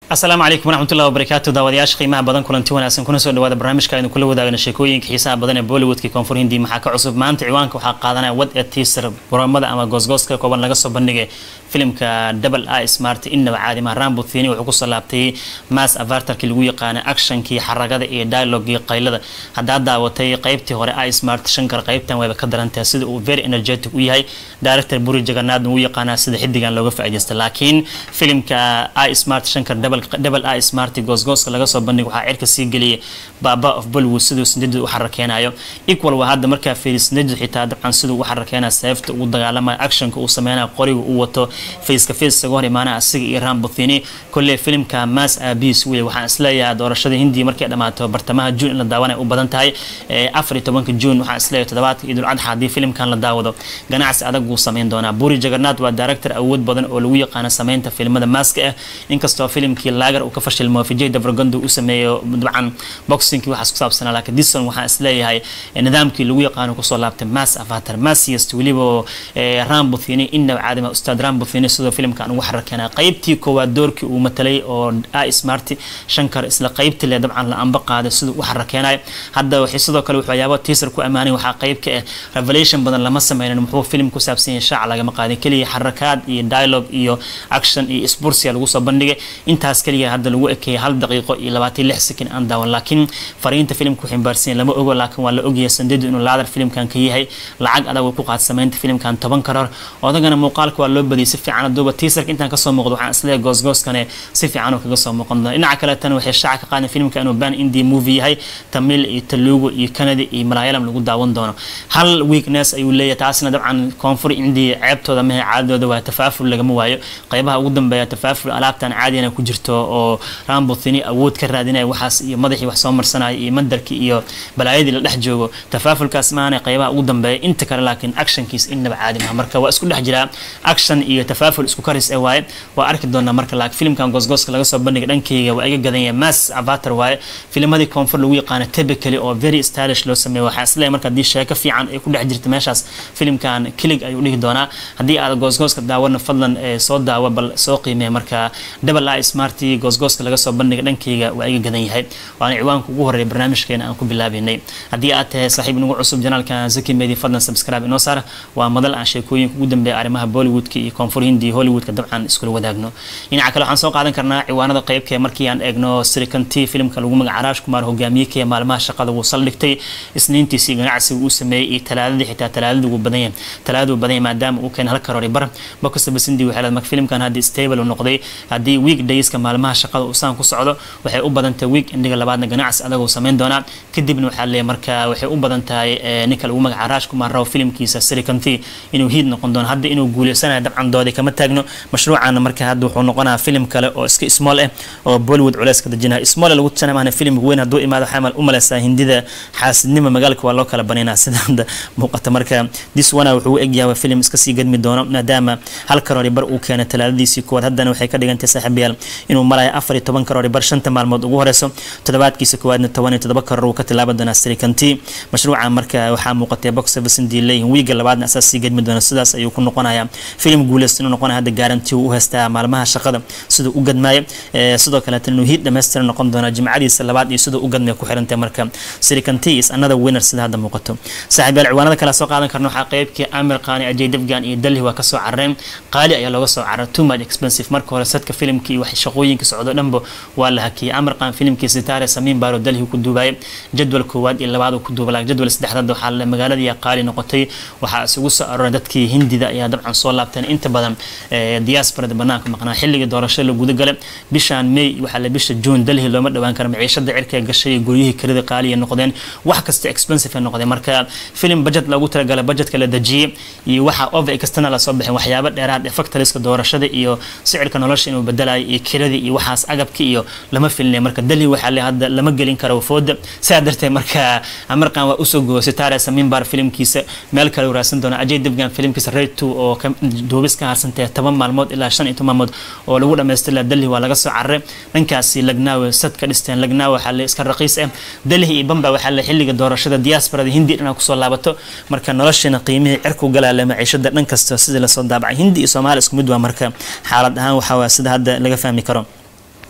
السلام عليكم ورحمة الله وبركاته داودياش قيمة بدن كلنتي وناسن كنا سو dhawaada barnaamijka inuu kula wadaagno sheekooyinka xiisaha badan ee Bollywoodka koonfur Hindi maxaa ka cusub maanta ciwaanka waxa qaadanaya wad ee teaser programada ama goosgooska kooban laga soo bandhigay filimka Double I Smart inna caadi ma Rambo Thini wuxuu ku salaabtay mass avatarki lagu yaqaan actionkii xaragada iyo dialogue qaylada hadaa daawatay qaybtii hore I Smart shankar qaybtan way ka darantaa sida uu very energetic u yahay director Puri Jagannath uu yaqaan sida xidigan looga faa'iideysto laakiin filimka I Smart shankar Double I Smart goosgooska laga soo bandhigay waxa cirka sii galiyay Baba of Bollywood sidoo sindidu u xarakeenayo equal waa hadda marka fiirisnadu xitaa dabcan sidoo u xarakeenaa seefta uu dagaalama actionka uu sameeyay qoriga uu wato face hor imaana asiga iyo Rambo Thini kulli filimka mass abuse waxaan isleeyahay doorashada Hindi markay dhamaato bartamaha June la daawanay u badan tahay 14 June waxaan isleeyahay toddobaadka Idul Adha hadii filimkan la daawado ganacsi adag uu sameyn doona Puri Jagannath waa director awood badan oo lagu yaqaan sameynta filimada maaska ah inkastoo filimkii Lagar uu ka fashilmo Vijay Deverakonda uu sameeyo dabcan boxing waxa ku saabsan laakiin Dison waxaan isleeyahay nidaamkii lagu yaqaan ku soo laabtay mass avatar massist waliba Rambo Thini inna caadima ustaad Rambo Thini sidoo filimkan uu xarakana qaybtii koowaad doorkii uu matalay oo I Smart shankar isla qaybtii la dabcan la anba qaaday sidoo uu xarakenay hadda waxa sidoo kale wuxuu yaabo teaser ku amaanay waxa qaybka revelation badan lama sameeynin muxuu filim ku saabsan yahay shaac laga maqaadin kaliya xarakaad iyo dialogue iyo action iyo sports lagu soo bandhigay intaas kaliya hadda lagu ekeeyay 1 daqiiqo iyo 26 second aan daawan laakiin fariinta filimku ximbaarsan lama ogo laakiin waa la ogyahay sandeed inuu laadar filimkan ka yahay lacag adag ku qaad sameynta filimkan 10 karar odagana muuqaalka waa loo badiyay si fiican duuba teaser intaan ka soo muuqdo waxaan isleeyahay goosgooskana si fiican oo kaga soo muuqan doona dhinaca kale tan waxay shaaca ka qaadan filimka inuu ban indie movie yahay Tamil iyo Telugu iyo Kannada iyo Malayalam lagu daawan doono hal weakness ayuu leeyahay taasna dabcan koonfur indie ceebtooda ma caadooda waa tafaaful laga waayo qaybaha ugu dambeeya tafaaful alaabtan caadina ku jirto oo Rambo Thini awood ka raadinay waxaas iyo madaxii wax soo marsanay iyo mandarkii iyo balaayadii la dhex joogo tafaafulkaas maana qaybaha ugu dambeeya inta kale laakiin actionkiis inaba caadi ma marka waa isku dhex jira action iyo tafaaful isku karis ee waay waa arki doona marka laakiin filimkan goosgooska laga soo bandhigay dhankeyga waa iga gadan yahay mass avatar waay filimada koonfur lagu yaqaan typically oo very stylish loo sameeyo waxa isleeyahay marka hadii sheeko fiican ay ku dhex jirto meeshaas filimkan kilig ayuu dhigi doonaa hadii aad goosgooska daawana fadlan soo daawa bal soo qiimeey marka Double I Smart goosgooska laga soo bandhigay dhankeyga waa iga gadan yahay waana ciwaanka ugu horeeyay barnaamijkeena aan ku bilaabaynay hadii aad tahay saaxiib nagu cusub janaalka Zaki Media fadlan subscribe inoo saar waa madal aan sheekooyinka ugu dambeeya arimaha Bollywoodka iyo koonfur Hindi Hollywoodka dabcan isku wadaagno dhinaca kale waxaan soo qaadan karnaa ciwaanada qaybka markii aan eegno Srikanti filimka lagu magacaabo Raj Kumar hogaamiyay maalmaha shaqada uu saldhigtay isniintiisii ganacsi uu sameeyay talaadada xitaa talaadada ugu badan maadaama uu keen hal karoor bar box Hindi waxa la filimkan hadii stable noqday hadii weekdays ka maalmaha shaqada uu saan ku socdo waxay u badan tahay week indiga labaadna ganacsi adag uu sameyn doona kadibna waxa la marka waxay u badan tahay ninka lagu magacaabo Raj Kumar raw filimkiisa Srikanti inuu hiid noqon doono hadda inuu guuleysanayo dabcan doodi kama taagno mashruucan marka hadda wuxuu noqonaa filim kale oo iska small ah oo Bollywood culeys ka dajinaa small lagu tanamaana filim weyn haduu imaado xamal u maleysaa Hindida xaasidnimo magaalka waa loo kala baneynaa sida muuqata marka this one wuxuu egyahay filim iska sii gadmi doono maadaama hal karoor bar uu keenay talaadadiisii koowaad haddana waxay ka dhigantay saaxiibayaal inuu malay 14 karoor bar 5 maalmood ugu horeyso toddobaadkiisa koowaadna 17 karoor uu ka tilaabo doona Srikanti mashruuca marka waxa muuqatay box office Hindi leeyahay wiiga labaadna asaas sii gadmi doona sidaas ayuu ku noqonayaa filim guuleysan inuu noqonayo hadda guarantee uu haystaa maalmaha shaqada sidoo u gadmaayo sidoo kale tan inuu hiid dhameystiran noqon doona jimcadiisa labaad iyo sidoo u gadmay ku xirantay marka Srikanti is another winner sida hadda muuqato saaxiibayaal ciwaanada kala soo qaadan karno waxa qaybkii Amir Khan Ajay Devgan iyo Delhi waa ka soo carreen qaali ayaa looga soo carray too much expensive marka hore sadka filimkii wax shaqooyinka socdo dhanba waa la hakiyay Amir Khan filimkii Sitare Samin Baro Delhi ku duubay jadwal koowaad iyo labaad ku duubay jadwal saddexaad waxa la magaalada iyo qaali noqotay waxa isugu soo aroray dadkii Hindida ayaa dabcan soo laabteen inta badan diaspora banaanka maqnaa xilliga doorashada la guda galay bishan May waxa la bisha June Delhi looma dhawaan karo maciishada cirka gashay guriyihii kirada qaali noqdeen wax kasta expensive noqday marka film budget lagu talagalay budgetka la dajiyay iyo waxa over external la soo bixin waxyaabo dheeraad ah factoriska doorashada iyo sicirka nolosha inuu bedelayo iyo kirada iyo waxaas agabka iyo lama filnay marka Delhi waxa la hadda lama gelin karo fooda sadartay marka Amir Khan waa u soo goosay Sitare Samin Bar filimkiisa meel kale u raasan doona Ajay Devgan filimkiisa Raid 2 oo duubis ka harsantay 10 maalmood ilaa 15 maalmood oo lagu dhameystay Delhi waa laga soo carray dhankaasi Lucknow sadka dhisteen Lucknow waxa la iska raqiis ah Delhi iyo Bombay waxa la xilliga doorashada diaspora Hindi inay ku soo laabato marka noloshana qiimaha cirku galaa maciishada dhan kasta sida la soo daabacay Hindi iyo Soomaali isku mid waa marka xaalad ahaan waxa waa sida hadda laga fahmi karo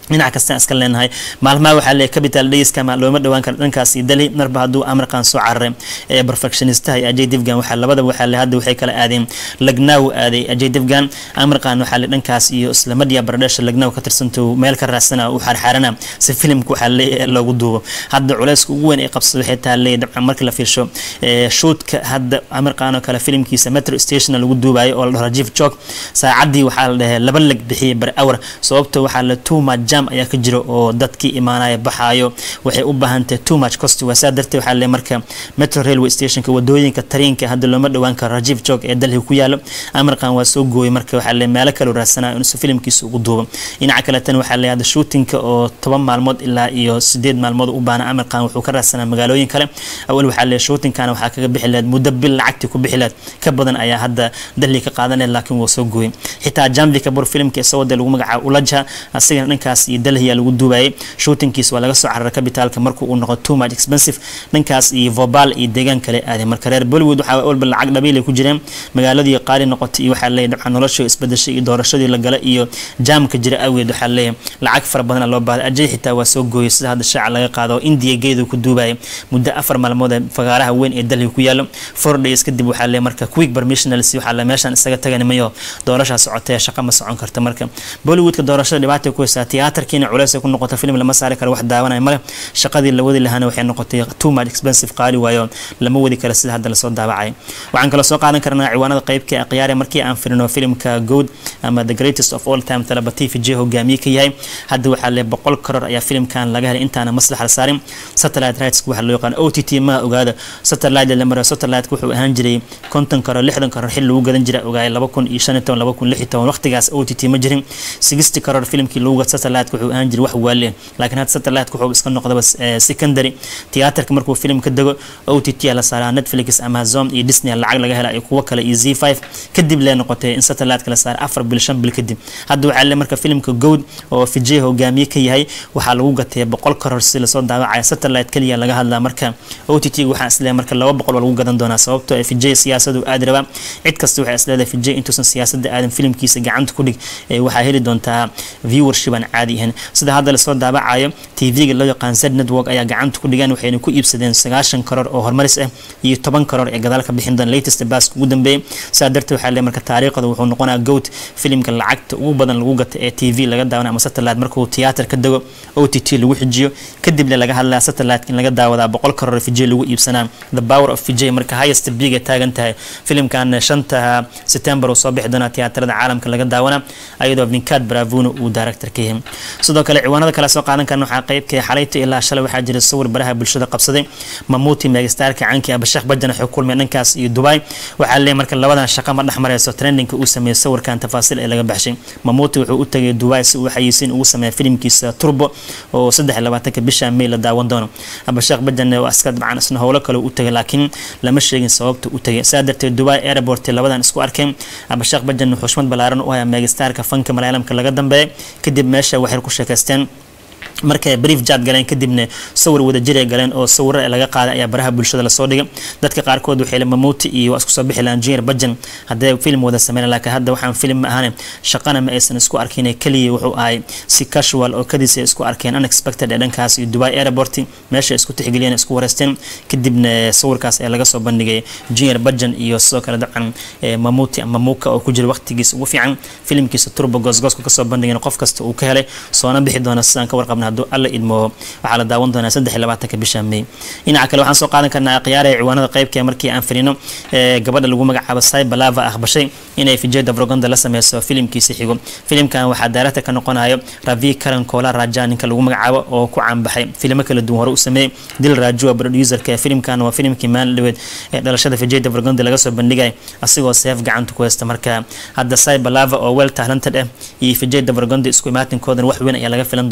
dhinac kasta iska leenahay maalmaha waxa la capital days kama looma dhawaan karo dhankaas Delhi marba haduu Amarkan soo cararay ee perfectionist ah Ajay Devgan waxa labada waxa la hadda waxay kala aadeen Lucknow aaday Ajay Devgan Amarkan waxa la dhankaas iyo isla Madhya Pradesh Lucknow ka tirsanto meel ka raasana u xarxarana si filimku waxa loogu duubo hadda culayska ugu weyn ee qabsado waxay tahay dabcan marka la fiirsho shootka hadda Amarkan oo kala filimkiisa Metro Station lagu duubayo oo Rajiv Chowk saacadii waxa la dhahay laba lag bixiyay bar hour sababtoo waxa la too much jam ayaa ka jiro oo dadkii imaanaya baxaayo waxay u baahantahay too much cost waa darteed waxa la marka Metro Railway Station ka wadooyinka tareenka hadda looma dhawaan karo Rajiv Chowk ee Delhi ku yaalo Amarkan waa soo gooyay marka waxa la meel kale raasana inuu filimkiisa ugu duubo dhinaca kale tan waxa la yiraahdaa shootingka oo 10 maalmood ilaa iyo 8 maalmood u baana Amarkan wuxuu ka raasana magaalooyin kale awal waxa la shootingkana waxa kaga bixi lahayd muddo bil lacagti ku bixi lahayd ka badan ayaa hadda Delhi ka qaadanay laakiin wuu soo gooyay xitaa Janvi Kapoor filimka soo wada lagu magacaabo Ulajha asigana dhankaas iyo Delhi lagu duubay shootingkiisa waa laga soo cararay capitalka markuu uu noqdo too much expensive dhankaas iyo Bhopal iyo deegaan kale aaday marka reer Bollywood waxa walba lacag dhabiil ku jireen magaaladii qaali noqotay iyo waxa la yiraahdaa nolosha isbedeshay iyo doorashadii la galay iyo jaamka jira awgeed waxa la lacag fara badan loo baahay Ajay xitaa waa soo gooyay sida hadda shaaca laga qaado India geedo ku duubay muddo 4 maalmood fagaaraha weyn ee Delhi ku yaalo 4 days kadib waxa la marka quick permissional si waxa la meeshan isaga taganimayo doorasha socotay shaqo ma socon karta marka Bollywoodka doorashada dhibaato ku haysta tiyaatarkiina culays ku noqotay film lama saari karo wax daawanay male shaqadii la wadi lahaana waxay noqotay too much expensive qaali waayo lama wadi karo sida hadda la soo daabacay waxaan kala soo qaadan karnaa ciwaanada qaybka qiyaar markii aan firino filmka Good ama The Greatest of All Time talabati FJ hogaamiye ka yahay hadda waxa la 100 karar ayaa filmkan laga helay intaana maslaxa la saarin satellite rights waxa loo yaqaan OTT ma ogaada satellite la maro satellite wuxuu ahaan jiray 50 karar 60 karar xil lagu gadan jiray ogaay 2015 2016 waqtigaas OTT ma jirin 60 karar filmkii lagu gadan satellite wuxuu ahaan jiray wax waale laakiin hadda satellite wuxuu iska noqday secondary theaterka markuu film ka dago OTT la saaraa Netflix Amazon iyo Disney lacag laga helay kuwa kale iyo Z5 kadib la noqotay in satellite kala saar 4 bil 5 bil kadib hadda waxa la marka filmka Good oo FJ hogaamiye ka yahay waxa lagu gatay 100 karar si la soo daawacay satellite kaliya laga hadlaa marka OTT waxa isla marka 200 lagu gadan doona sababtoo ah FJ siyaasadu aad raba cid kasta waxa isla FJ intuusan siyaasadda aadan filmkiisa gacanta ku dhig waxa heli doontaa viewership aan caadi ahayn sida hadda la soo daawacayo TV-ga loo yaqaan Z Network ayaa gacanta ku dhigan waxayna ku iibsadeen 90 karar oo hormaris ah iyo 10 karar ee gadaal ka bixin doona latest bass ugu dambeeyay saa darteed waxa la marka taariikhda wuxuu noqonaa Goat filmka lacagta ugu badan lagu gatay ee TV laga daawana ama satellite markuu theater ka dago OTT lagu xijiyo kadib laga hadlaa satellite in laga daawada 100 karar FJ lagu iibsanaa The Power of FJ marka highest big taagan tahay filmkan 5 September oo soo bixi doona theaterada caalamka laga daawana ayadoo Venkat Prabhu uu director ka yahay sidoo kale ciwaanada kala soo qaadan karna waxa qaybka xalayta ilaa shalay waxa jira sawir baraha bulshada qabsaday Mamuti megastarka caanka ah Sheikh Bajan wuxuu kulmay dhankaas iyo Dubai waxa la marka labadan shaqo ma dhaxmarayso trending uu sameeyay sawirkan tafaasiil ee laga baxshay Mamuti wuxuu u tagay Dubai si uu xayisiin ugu sameeyay filmkiisa Turbo oo 23 bisha May la daawan doono Sheikh Bajan oo askad macaan isna hawlo kale u tagay laakiin lama sheegin sababta u tagay saadartay Dubai airport labadan isku arkeen Sheikh Bajan xushmad balaaran oo ah megastarka fanka Malayalamka laga dambeeyay kadib meesha waxay ku sheekaysteen markay brief chat galeen kadibna sawir wada jiray galeen oo sawir laga qaaday ayaa baraha bulshada la soo dhigay dadka qaar kood waxay Mamuti iyo isku soo bixi laan Jeer Bajan haday film wada sameeyay laakiin hadda waxaan film ahaan shaqana ma aysan isku arkin kaliya wuxuu ahay si casual oo kadisa isku arkeen unexpected dhankaas iyo Dubai airport meesha isku tixgeliyeen isku wareysteen kadibna sawirkaas ayaa laga soo bandhigay Jeer Bajan iyo sidoo kale dabcan Mamuti ama Muka oo ku jira waqtigiisa ugu fiican filmkiisa Turbo Gosgos ka soo bandhigeen qof kasta uu ka helay soona bixi doona sidaan ka warqabna haduu alla idmo waxa la daawan doonaa 23 bisha May ina kale waxaan soo qaadan karnaa qiyaare ciwaanada qaybka markii aan firino gabadha lagu magacaabo Saib Lava akhbashay inay FJ Devragonda la sameeyso filmkiisa xigo filmkan waxa daarata ka noqonayo Ravi Karan Kola Raja ninka lagu magacaabo oo ku caan baxay filmo kala duwan hore u sameeyay Dil Raju producer ka filmkan waa filmkii maan lawed ee dhalashada FJ Devragonda laga soo bandhigay asigoo seef gacanta ku haysta marka hadda Saib Lava oo well talented ah iyo FJ Devragonda isku imaatin koodan wax weyn ayaa laga filan doonaa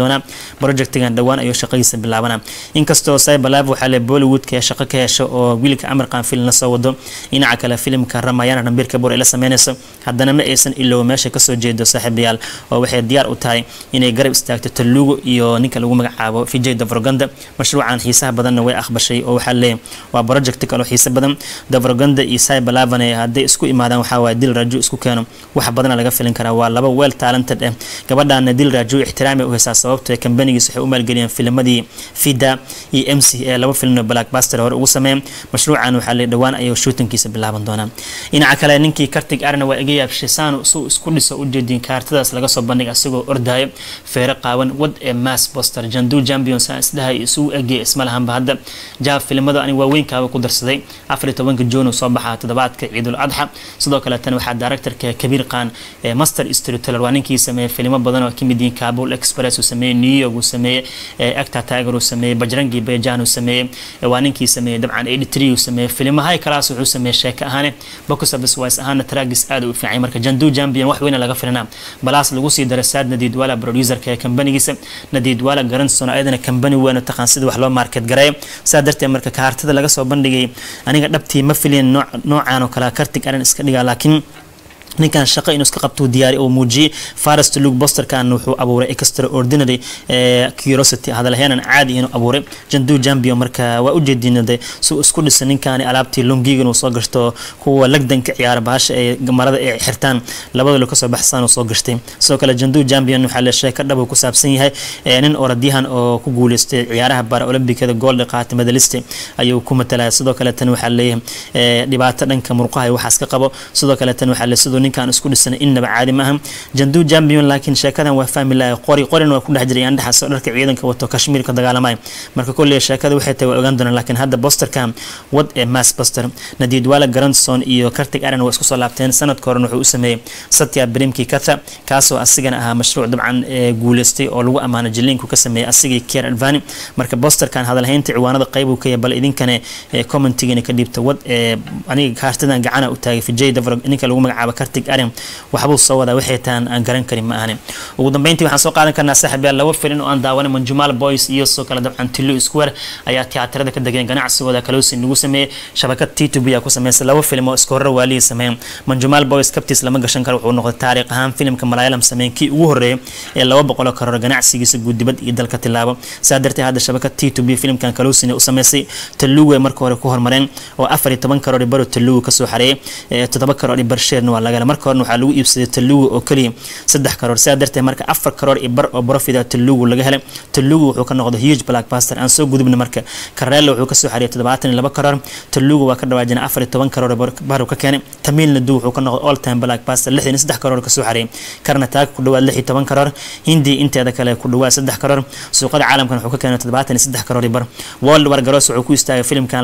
projectigan dhawaan ayuu shaqadiisa bilaabana inkastoo Saibalav waxa la Bollywood ka shaqo ka hesho oo wiilka Amir Khan film la soo wado dhinaca kale filimka Ramayana Ranbir Kapoor ay la sameynayso haddana ma aysan ilaa meesha ka soo jeedo saaxiibayaal oo waxay diyaar u tahay inay garab istaagto Telugu iyo ninka lagu magacaabo Vijay Deverakonda mashruucan xiisaha badan way aqbashay oo waxa leeyahay waa project kale oo xiiso badan Deverakonda iyo Saibalav hadday isku imaadaan waxa waa Dil Raju isku keeno wax badan laga filin karaa waa laba well talented gabadhan Dil Raju ixtiraam u haysaa sababtoo ay company-giisa waxay u maalgeliyeen filmadii Fida iyo MCA laba film blockbuster hore ugu sameeyay mashruucan waxa la dhawaan ayuu shootingkiisa bilaaban doonaa dhinaca kale ninkii Kartik Aryan waa iga yaabshiisaan oo isku dhiso u jeedin kaartadaas laga soo bandhigay asagoo ordayo feere qaawan wad ee mass poster Jandu Champions isdahay isu eegay ismalahanba hadda jaab filmada ani waaweyn kaaba ku darsaday 14 June soo baxaa toddobaadka Ciidul Adha sidoo kale tan waxa director-ka Kabir Khan master storyteller waa ninkii sameeyay filmo badan oo kamid yihiin Kabul Express oo sameeyay New York oo sameeyay Actor Tiger oo sameeyay Bajrangi Bhaijaan oo sameeyay waa ninkii sameeyay dabcan 83 oo sameeyay filmo high class wuxuu sameeyay sheeko ahaan box office wise ahaan tragis aad u fiican marka Jandu Champion wax weyn laga filanaa balaas lagu sii darasaad Nadid Wala producer-ka company-giisa Nadid Wala garansona ayadana company weyn oo taqaan sida wax loo market gareeyo saadartay marka kaartada laga soo bandhigay aniga dhabtii ma fileen noocaan oo kala Kartik Aryan iska dhiga laakiin ninkan shaqo inuu iska qabto diyaari oo muujiye Forest Look Buster kan wuxuu abuuray extraordinary curiosity hada lahaynan caadi inuu abuuray Jandu Champion marka waa u jeedinade soo isku dhisan ninkan alaabtii longigan uu soo gashto kuwa lagdanka ciyaar baasha ee marada ay xirtaan labada loo ka soo baxsan oo soo gashtay sidoo kale Jandu Champion waxa la sheeka dhab ku saabsan yahay nin orodyahan oo ku guuleystay ciyaaraha bara Olimbikada gold qaatay medalist ayuu ku matalay sidoo kale tan waxa leeyahay dhibaato dhanka murqaha waxaas ka qabo sidoo kale tan waxa la ninkan isku dhisan inaba caadi ma aha Jandu Champion laakiin sheekadan waa family qorin waa ku dhex jiray andhaxas dharka ciidanka wato Kashmir ka dagaalamay marka kulli sheekada waxay tahay ogaan doonaan laakiin hadda posterkan wad ee mass poster Nadid Wala Grandson iyo Kartik Aryan waa isku soo laabteen sanad koran wuxuu u sameeyay Satya Brimki Katha kaasoo asigana aha mashruuc dabcan guuleystay oo lagu amaano jilinku ka sameeyay asigii Kier Advani marka posterkan hadalhaynta ciwaanada qayb uu ka yahay bal idinkana commentigina ka dhibta wad aniga kaartadan gacana u taagay Vijay Deverakonda ninka lagu magacaabo Kartik Aryan waxbuu soo wada waxay taan aan garan karin ma ahan ugu dambeyntii waxaan soo qaadan karnaa saaxiibayaal laba filin oo aan daawanay Manjumal Boys iyo soo kala dabcan Telugu Square ayaa tiyaatarada ka dageen ganacsigooda kaloosin lagu sameeyay shabakad T2B ayaa ku sameysay laba film oo isku hor waaliye sameeyay Manjumal Boys kabtiis lama gashan karo wuxuu noqday taariikh ahaan filmka Malayalam sameeyay ugu horeeyay ee 200 karoor ganacsigiisa guud dibad iyo dalka tilaabo saadartay hadda shabakad T2B filmkan kaloosin u sameysay Telugu markii hore ku hormareen oo 14 karoor baro Telugu ka soo xareeyay 7 karoor barsheerna waa laga marka hore waxa lagu iibsaday Telugu oo kaliya 3 karoor saadartay marka 4 karoor bar oo profit Telugu laga helay Telugu wuxuu ka noqday huge blockbuster aan soo gudubna marka Karela wuxuu ka soo xariyay 72 karoor Telugu waa ka dhawaajina 14 karoor bar ka keenay Tamilna wuxuu ka noqday all time blockbuster 63 karoor ka soo xariyay Karnataka ku dhawaad 16 karoor Hindi inteeda kale ku dhawaad 3 karoor suuqada caalamkan wuxuu ka keenay 73 karoor bar World War Garoos wuxuu ku istaagay filmkan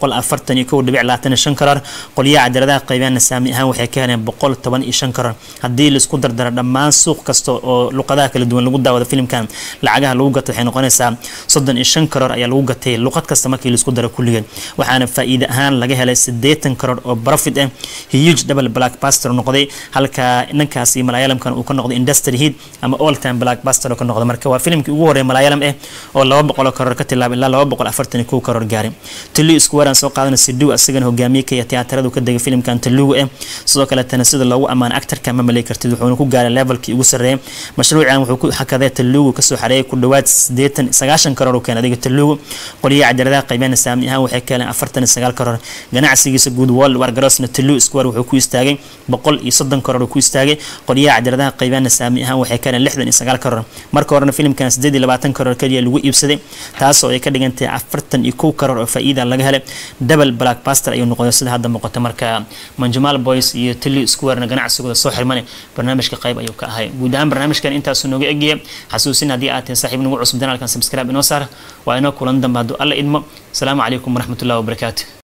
241.25 karoor qoliyaha cadiradaha qaybana saami ahaan waxay ka heleen 115 karoor hadii la isku dardaro dhammaan suuq kasto oo luqadaha kala duwan lagu daawado filmkan lacagaha lagu gato waxay noqonaysaa 35 karoor ayaa lagu gatay luqad kasta markii la isku daro kulligeed waxaana faa'iido ahaan laga helay 80 karoor oo profit ah huge double blockbuster noqday halka ninkaasi Malayalamkan uu ka noqday industry hit ama all time blockbuster oo ka noqday marka waa filmkii ugu horeeyay Malayalam oo 200 karoor ka tilaabay ilaa 241 karoor gaaray Telugu Square soo qaadanay Sidhu asagana hogaamiyay tiyaatarada ka dagay filmkan Telugu sidoo kale tan sida lagu amaan actor-ka ma malay kartid wuxuu ku gaaray levelkii ugu sareeyay mashruucan wuxuu ku xakaday Telugu ka soo xareeyay ku dhawaad 89 karoor oo keen adiga Telugu qoliyaha cadiradaha qaybana saami ahaan waxay keeneen 49 karoor ganacsigiisa guud World War Garoosna Telugu Square wuxuu ku istaagay 130 karoor oo ku istaagay qoliyaha cadiradaha qaybana saami ahaan waxay keeneen 69 karoor marka horena filmkan 28 karoor kaliya lagu iibsaday taas oo ay ka dhigantay 41 karoor oo faa'iido laga helay double blockbuster ayuu noqday sida hadda muuqata marka Manjumal Boys iyo Telugu Square ganacsigooda soo xirmane barnaamijka qayb ayuu ka ahay guud ahaan barnaamijkan intaas nooga eegay xasuusin hadii aad tahay saaxiib nagu cusub danalkan subscribe inoo saar waa inoo kulan dambe haduu alla idmo salaamu calaykum waraxmatullaahi wabarakaatuh